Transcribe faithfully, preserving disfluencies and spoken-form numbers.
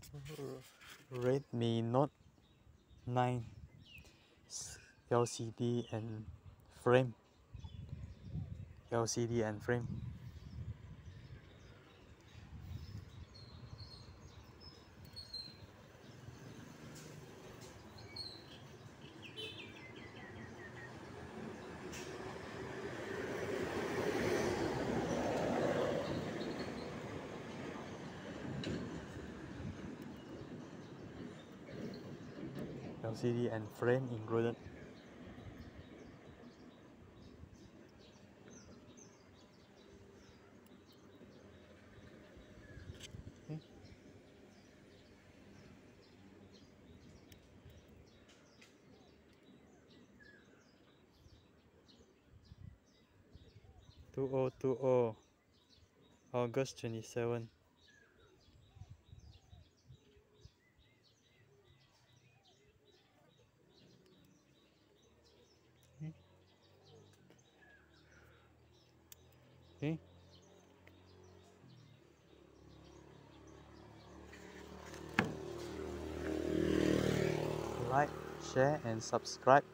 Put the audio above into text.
Redmi Note nine L C D and frame L C D and frame. L C D and frame included. Okay. two thousand twenty, August twenty-seventh. Okay. Okay. Like, share and subscribe.